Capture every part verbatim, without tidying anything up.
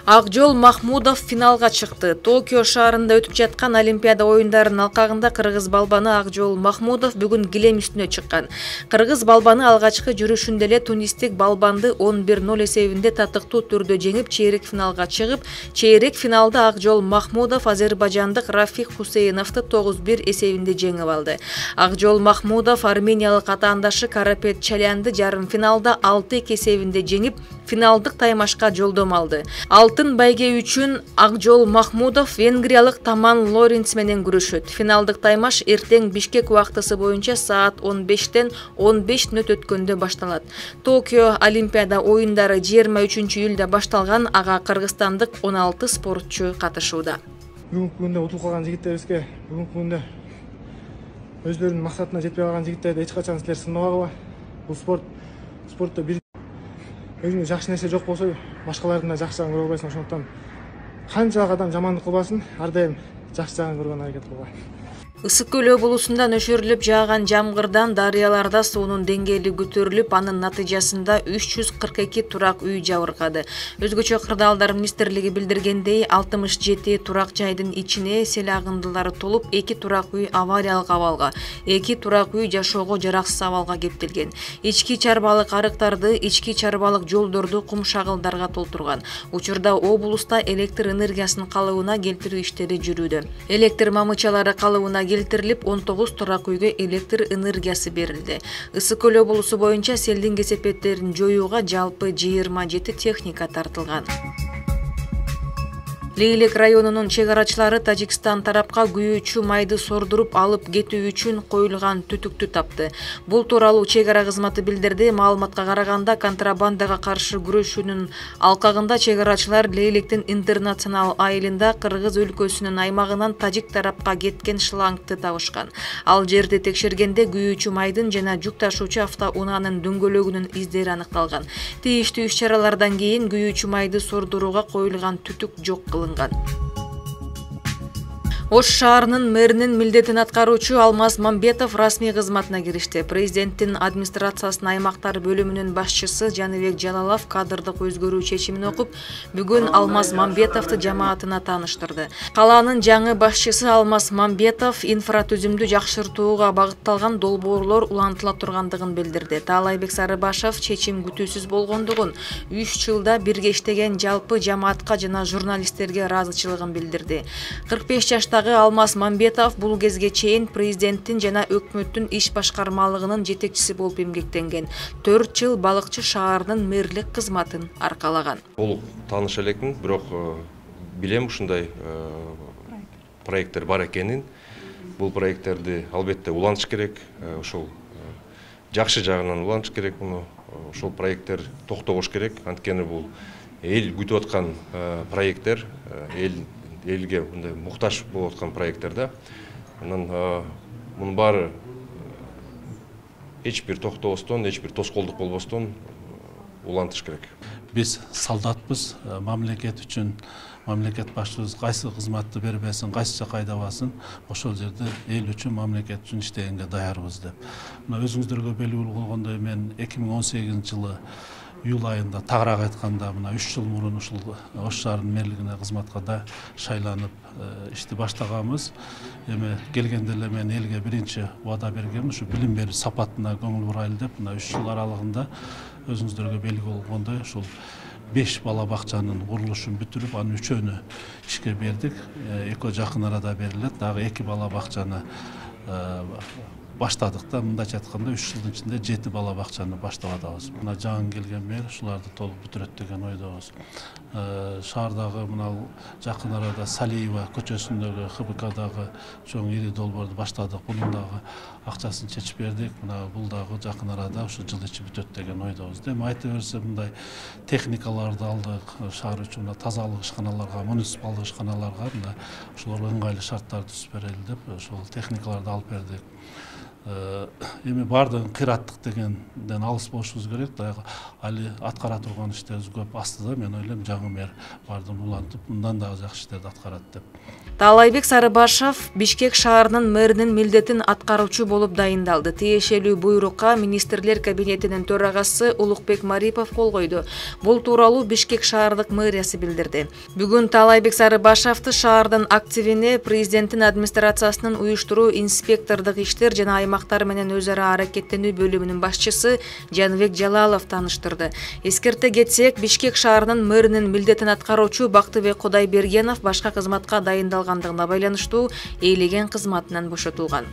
Акжол Махмудов финалга чыкты. Токио шаарында өтүп жаткан Олимпиада оюндарынын алкагында кыргыз балбаны Акжол Махмудов бүгүн килем үстүнө чыккан. Кыргыз балбаны алгачкы жүрүшүндө эле тунистик балбанды он бир ноль эсебинде татыктуу түрдө жеңип, чейрек финалга чыгып, чейрек финалда Акжол Махмудов азербайжандык Рафик Хусейновду тогуз бир эсебинде жеңип алды. Акжол Махмудов армениялык атаандашы Карапет Чалянды жарым финалда алты эки эсебинде жеңип, финалдык таймашка жолдомо алды. Алтын байге үчүн Акжол Махмудов венгриялык Таман Лоренц менен күрөшөт. Финалдык таймаш эртең Бишкек убактысы боюнча саат он бештен он беш мүнөт өткөндө башталат. Токио Олимпиада оюндары жыйырма үчүнчү июлда башталган, ага кыргызстандык он алты спортчу катышууда. Бүгүнкү күндө утулуп калган жигиттерибизге, бүгүнкү күндө өздөрүнүн максатына жетпей калган жигиттерди эч качан силер сынабагыла. Бул спорт спортто бир өзүңө жакшы нерсе жок болсо, башкалардын да жакшы жагын көрө албайсың. Ошондуктан канчалык адам жамандык кылбасын, ар дайым жакшы жагын көргөн аракет кылгыла. Ысык көл облусунда нөшөрүлүп жааган жамгырдан дарыяларда суунун деңгээли көтөрүлүп, анын натыйжасында үч жүз кырк эки турак үй жабыркады. Өзгөчө Кырдаалдар министрлиги билдиргендей, алтымыш жети турак жайдын ичине сел агындылары толуп, эки турак үй авариялык абалга, эки турак үй жашоого жараксыз абалга кептелген. Ички чарбалык арыктарды, ички чарбалык жолдорду кум шагылдарга толтурган. Учурда облуста электр энергиясынын калыбына келтирүү иштери жүрүүдө. Электр мамычалары калыбына келтирилип, он тогуз турак үйгө электр энергиясы берилди. Ысык көл облусу боюнча селдин кесепеттерин жоюуга жалпы жыйырма жети техника тартылган. Лейлек районунун чегарачылары Тажикстан тарапка күйүүчү майды сордуруп алып кетүү үчүн коюлган түтүктү тапты. Бул тууралуу чегара кызматы билдирди. Маалыматка караганда, контрабандага каршы күрөшүүнүн алкагында чегарачылар Лейлектин интернационал айылында Кыргыз өлкөсүнүн аймагынан тажик тарапка кеткен шлангты табышкан. Ал жерди текшергенде күйүүчү майдын жана жүк ташуучу автоунаанын дөңгөлөгүнүн издери аныкталган. Тийиштүү иш-чаралардан кийин күйүүчү майды сордурууга коюлган түтүк жок кылынган. Ош шаарынын мэринин милдетин аткаруучу Алмаз Мамбетов расмий кызматына киришти. Президенттин администрациясынын аймактар бөлүмүнүн башчысы Жаныбек Жалалов кадрдык өзгөрүү чечимин окуп, бүгүн Алмаз Мамбетовду жамаатына тааныштырды. Калаанын жаңы башчысы Алмаз Мамбетов инфратүзүмдү жакшыртууга багытталган долбоорлор улантыла тургандыгын билдирди. Таалайбек Сарыбашев чечим күтүүсүз болгондугун, үч жылда бирге иштеген жалпы жамаатка жана журналисттерге ыраазычылыгын билдирди. кырк беш жаштагы Алмаз Мамбетов бул кезге чейин президенттин жана өкмөттүн иш башкармалыгынын жетекчиси болуп эмгектенген. төрт жыл балыкчы шаарынын мэрлик кызматын аркалаган. Толук тааныш элекмин, бирок билем ушундай проекттер бар экенин. Бул проекттерди албетте улантыш керек. Ошол жакшы жагынан улантыш керек. Муну ошол проекттер токтогуш керек. Анткени бул эл күтүп аткан проекттер, эл элге мындай муктаж болуп аткан проекттер да. Анан мунун баары эч бир токтобостон, эч бир тоскоолдук болбостон улантыш керек. Биз солдатпыз, мамлекет үчүн мамлекет башчыбыз кайсы кызматты бербесин, кайсы жакка айдабасын, ошол жерде эл үчүн, мамлекет үчүн иштегенге даярбыз деп. Мына өзүңүздөргө белгилүү болгондой, мен эки миң он сегизинчи жылы июль айында тагыраак айтканда мына үч жыл мурун ушул Ош шаарынын мэрлигине кызматка да шайланып ишти баштаганбыз. Эми келгенде эле мен элге биринчи убада бергем, ушу билим берүү сапатына көңүл бурайлы деп, мына үч жыл аралыгында өзүңүздөргө белгилүү болгондой ушул беш бала бакчанын курулушун бүтүрүп, анын үчөөнү ишке бердик. Экөө жакын арада берилет, дагы эки бала бакчаны баштадык да, мындайча айтканда үч жылдын ичинде жети бала бакчаны баштап атабыз. Мына жаңы келген мэр ушуларды толук бүтүрөт деген ойдобуз. Шаардагы мына жакын арада Салиева көчөсүндөгү Х Б Кдагы чоң ири долбоорду баштадык. Бунун дагы акчасын чечип бердик. Мына бул дагы жакын арада ушу жыл ичи бүтөт деген ойдобуз. Эми айта берсе, мындай техникаларды алдык. Шаар үчүн мына тазалык ишканаларга, муниципалдык ишканаларга мына ошолорго ыңгайлуу шарттарды түзүп берели деп ошол техникаларды алып бердик. эми баардыгын кыйраттык дегенден алыс болушубуз керек. Дагы али аткара турган иштерибиз көп астыда. Мен ойлойм жаңы мэр баардыгын улантып, мындан дагы жакшы иштерди аткарат деп. Таалайбек Сарыбашев Бишкек шаарынын мэринин милдетин аткаруучу болуп дайындалды. Тиешелүү буйрукка министрлер кабинетинин төрагасы Улукбек Марипов кол койду. Бул тууралуу Бишкек шаардык мэриясы билдирди. Бүгүн Таалайбек Сарыбашевди шаардын активине президенттин администрациясынын уюштуруу инспектордук иштер жана аймактар менен өз ара аракеттенүү бөлүмүнүн башчысы Жаныбек Жалалов тааныштырды. Эскерте кетсек, Бишкек шаарынын мэринин милдетин аткаруучу Бактыбек Кудайбергенов башка кызматка дайындалган андыгына байланыштуу ээлеген кызматынан бошотулган.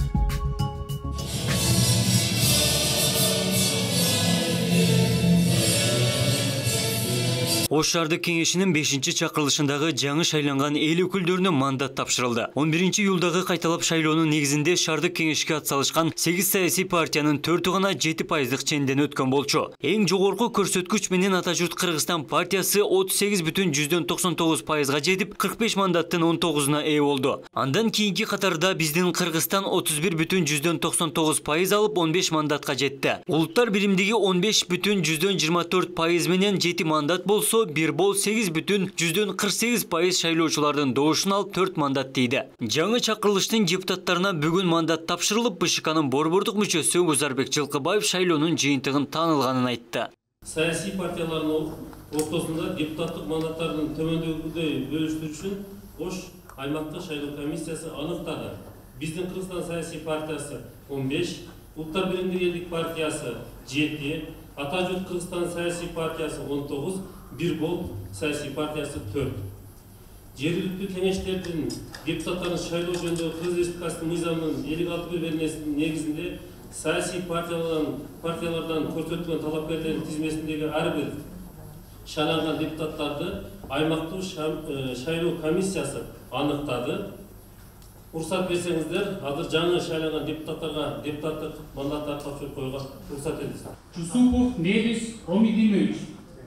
Ош шаардык кеңешинин бешинчи чакырылышындагы жаңы шайланган эл өкүлдөрүнө мандат тапшырылды. он биринчи июлдагы кайталап шайлоонун негизинде шаардык кеңешке атсалышкан сегиз саясий партиянын төртү гана жети пайыздык ченден өткөн болчу. Эң жогорку көрсөткүч менен Ата журт Кыргызстан партиясы отуз сегиз бүтүн жүздөн токсон тогуз пайызга жетип, кырк беш мандаттын он тогузуна ээ болду. Андан кийинки катарда биздин Кыргызстан отуз бир бүтүн жүздөн токсон тогуз пайыз алып он беш мандатка жетти. Улуттар биримдиги он беш бүтүн жүздөн жыйырма төрт пайыз менен жети мандат болсо, бир бол сегиз бүтүн жүздөн кырк сегиз пайыз шайлоочулардын добушун алып төрт мандат тийди. Жаңы чакырылыштын депутаттарына бүгүн мандат тапшырылып, БШКнын борбордук мүчөсү Узарбек Жылкыбаев шайлоонун жыйынтыгын таанылганын айтты. Саясий партиялардын ортосунда депутаттык мандаттардын төмөндөгүдөй бөлүштүрүү үчүн Ош аймактык шайлоо комиссиясы аныктады. Биздин Кыргызстан саясий партиясы он беш, Улуттар биримдиги элдик партиясы жети, Ата журт Кыргызстан саясий партиясы он тогуз, бир бол саясий партиясы төрт. Жергиликтүү кеңештердин депутаттарын шайлоо жөнүндө Кыргыз Республикасынын мыйзамынын элүү алты бермесинин негизинде саясий партиялардан партиялардан көрсөтүлгөн талапкерлердин тизмесиндеги ар бир шайланган депутаттарды аймактык шайлоо комиссиясы аныктады. Уруксат берсеңиздер, азыр жаңы шайланган депутаттарга депутаттык мандаттарды тапшырып коюуга уруксат этиңиз. Жусупов Невис Омидинович.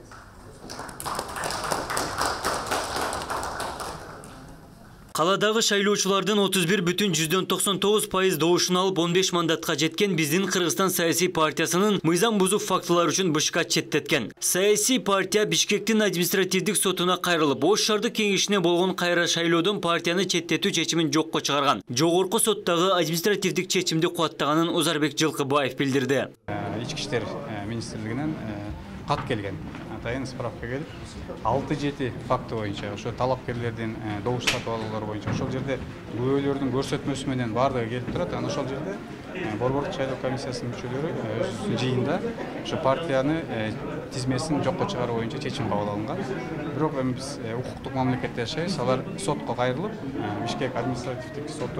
Каладагы шайлоочулардын отуз бир бүтүн жүздөн токсон тогуз пайыз добушун алып он беш мандатка жеткен биздин Кыргызстан саясий партиясынын мыйзам бузук фактылары үчүн БШК четтеткен. Саясий партия Бишкектин административдик сотуна кайрылып, Ош шаардык кеңешине болгон кайра шайлоодон партияны четтетүү чечимин жокко чыгарган. Жогорку соттагы административдик чечимди кубаттаганын Узарбек Жылкыбаев билдирди. Ички иштер министрлигинен кат келген. Атайын справка келип, алты жети факты боюнча, ошо талапкерлердин добуш сатып алуулары боюнча ошол жерде күбөлөрдүн көрсөтмөсү менен баардыгы келип турат. Анан ошол жерде борбордук шайлоо комиссиясынын мүчөлөрү өзүнүн жыйында ошо партияны тизмесин жокко чыгаруу боюнча чечим кабыл алынган. Бирок эми биз укуктук мамлекетте жашайбыз. Алар сотко кайрылып, Бишкек административдик соту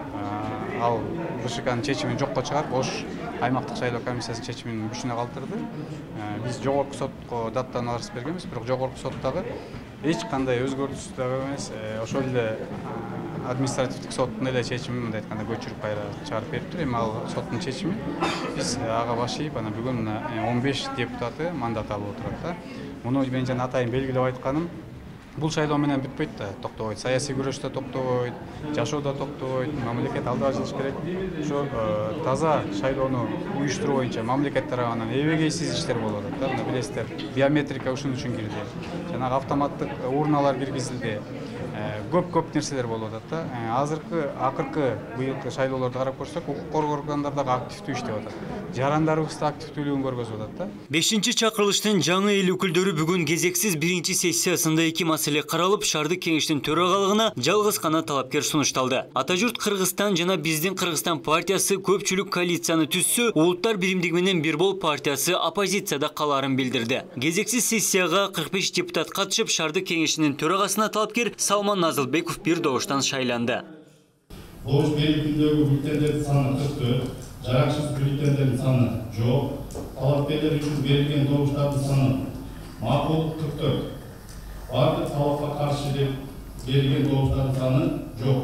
ал БШКнын чечимин жокко чыгарып, Ош аймактык шайлоо комиссиясынын чечимин күчүнө калтырды. Биз жогорку сотко даттан арыз бергенбиз, бирок жогорку соттагы эч кандай өзгөртүүсүз дагы эмес, ошол эле административдик соттун эле чечимин мындай айтканда көчүрүп кайра чыгарып бериптир. Эми ал соттун чечими биз ага баш ийип, анан бүгүн он беш депутаты мандат алып отурат да. Муну мен жана атайын белгилеп айтканым, бул шайлоо менен бүтпөйт да, токтобойт. Саясий күрөш да токтобойт, жашоо да токтобойт. Мамлекет алдыга жылыш керек. Ошо таза шайлоону уюштуруу боюнча мамлекет тарабынан эбегейсиз иштер болуп атат да. Мына билесиздер, биометрика ушун үчүн кирди. Жанагы автоматтык урналар киргизилди. Көп-көп нерселер болуп атат да. Азыркы акыркы быйылкы шайлоолорду карап көрсөк, укук коргоо органдары дагы активдүү иштеп атат. Жарандарыбыз да активдүүлүгүн көргөзүп атат да. бешинчи чакырылыштын жаңы эл өкүлдөрү бүгүн кезексиз биринчи сессиясында эки маселе каралып, шаардык кеңештин төрагалыгына жалгыз гана талапкер сунушталды. Ата журт Кыргызстан жана биздин Кыргызстан партиясы көпчүлүк коалицияны түзсө, Улуттар биримдиги менен бир бол партиясы оппозицияда калаарын билдирди. Кезексиз сессияга кырк беш депутат катышып, шаардык кеңешинин төрагасына талапкер Салман Назылбеков бир добуштан шайланды. Добуш берүү күндөгү бюллетендердин саны кырк төрт, жараксыз бюллетендердин саны жок. Талапкерлер үчүн берилген добуштардын саны макул кырк төрт. Бардык талапка каршы деп берилген добуштардын саны жок.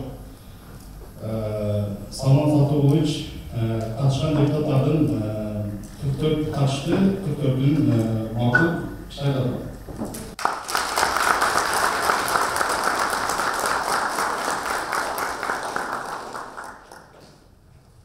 Салман Сатуулович катышкан депутаттардын кырк төрт катышты, кырк төртүн макул шайлады.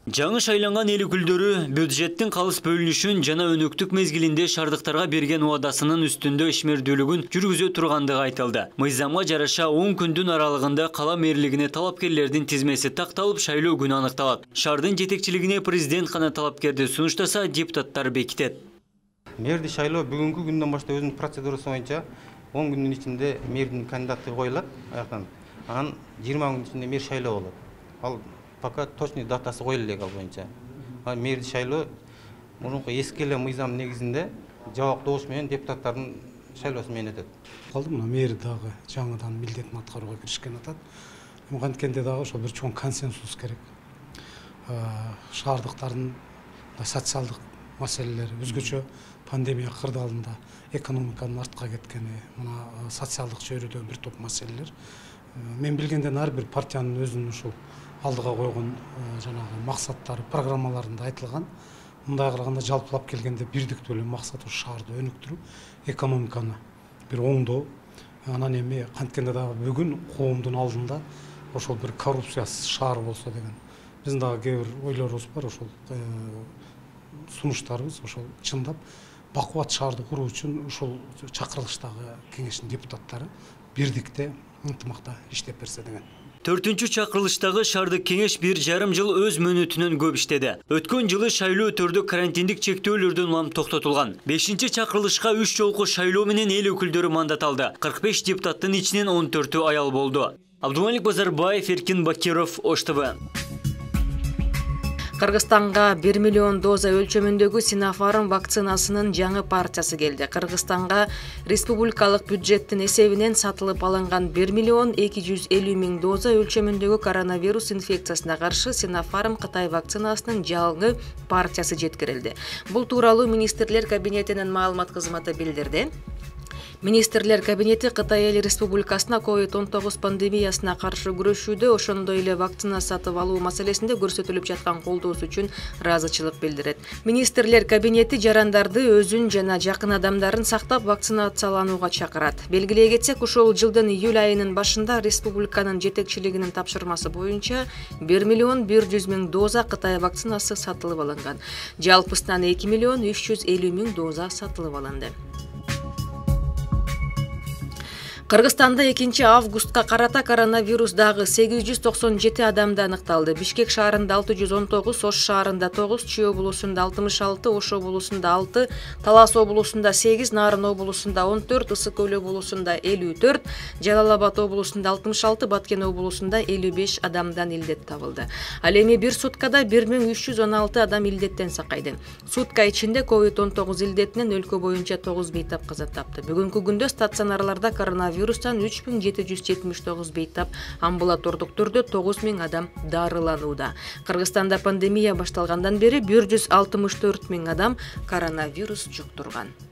Жаңы шайланган эл өкүлдөрү бюджеттин калыс бөлүнүшүн жана өнөктүк мезгилинде шаардыктарга берген убадасынын үстүндө ишмердүүлүгүн жүргүзө тургандыгы айтылды. Мыйзамга жараша он күндүн аралыгында кала мэрлигине талапкерлердин тизмеси такталып, шайлоо күнү аныкталат. Шаардын жетекчилигине президент гана талапкерди сунуштаса, депутаттар бекитет. Мэрди шайлоо бүгүнкү күндөн баштап өзүнүн процедурасы боюнча он күндүн ичинде мэрдин кандидаты коюлат. Аяктан анан жыйырма күндүн ичинде мэр шайлоо болот. Ал пока точный датасы коюла элек ал боюнча. Мэрди шайлоо мурунку эски эле мыйзам негизинде жабык добуш менен депутаттардын шайлоосу менен өтөт. Калды мына мэр дагы жаңыдан милдетин аткарууга киришкен атат. Анткенде дагы ошол бир чоң консенсус керек. Шаардыктардын социалдык маселелери өзгөчө пандемия кырдаалында экономиканын артка кеткени, мына социалдык чөйрөдө бир топ маселелер. Мен билгенден ар бир партиянын өзүнүн ушул алдыга койгон жанагы максаттары, программаларында айтылган. Мындай караганда жалпылап келгенде бирдиктүү эле максат ушу шаарды өнүктүрүү, экономиканы бир оңдоо. Анан эми канткенде дагы бүгүн коомдун алдында ошол бир коррупциясыз шаар болсо деген. Биздин дагы кээ бир ойлорубуз бар, ошол сунуштарыбыз ошол чындап бакубат шаарды куруу үчүн ушул чакырылыштагы кеңештин депутаттары бирдикте ынтымакта иштеп берсе деген. Төртүнчү чакырылыштагы шаардык кеңеш бир жарым жыл өз мөөнөтүнөн көп иштеди. Өткөн жылы шайлоо өтөрдө карантиндик чектөөлөрдөн улам токтотулган. Бешинчи чакырылышка үч жолку шайлоо менен эл өкүлдөрү мандат алды. кырк беш депутаттын ичинен он төртү аял болду. Абдумалик Базарбаев, Эркин Бакиров, Ош Т В. Кыргызстанга бир миллион доза өлчөмүндөгү Sinopharm вакцинасынын жаңы партиясы келди. Кыргызстанга республикалык бюджеттин эсебинен сатылып алынган бир миллион эки жүз элүү миң доза өлчөмүндөгү коронавирус инфекциясына каршы Sinopharm Кытай вакцинасынын жаңы партиясы жеткирилди. Бул тууралуу министрлер кабинетинин маалымат кызматы билдирди. Министрлер кабинети Кытай Эл Республикасына ковид он тогуз пандемиясына каршы күрөшүүдө, ошондой эле вакцина сатып алуу маселесинде көрсөтүлүп жаткан колдоосу үчүн ыраазычылык билдирет. Министрлер кабинети жарандарды өзүн жана жакын адамдарын сактап вакцинацияланууга чакырат. Белгилей кетсек, ушул жылдын июль айынын башында республиканын жетекчилигинин тапшырмасы боюнча бир миллион бир жүз миң доза Кытай вакцинасы сатылып алынган. Жалпысынан эки миллион үч жүз элүү миң доза сатылып алынды. Кыргызстанда экинчи августка карата коронавирус дагы сегиз жүз токсон жети адамда аныкталды. Бишкек шаарында алты жүз он тогуз, Ош шаарында тогуз, Чүй облусунда алтымыш алты, Ош облусунда алты, Талас облусунда сегиз, Нарын облусунда он төрт, Ысык Көл облусунда элүү төрт, Жалал Абад облусунда алтымыш алты, Баткен облусунда элүү беш адамдан илдет табылды. Ал эми бир суткада бир миң үч жүз он алты адам илдеттен сакайды. Сутка ичинде ковид он тогуз илдетинен өлкө боюнча тогуз бейтап каза тапты. Бүгүнкү күндө стационарларда коронавирус Вирустан үч миң жети жүз жетимиш тогуз бейтап, амбулатордук түрдө тогуз миң адам дарыланууда. Кыргызстанда пандемия башталгандан бери бир жүз алтымыш төрт миң адам коронавирус жуктурган.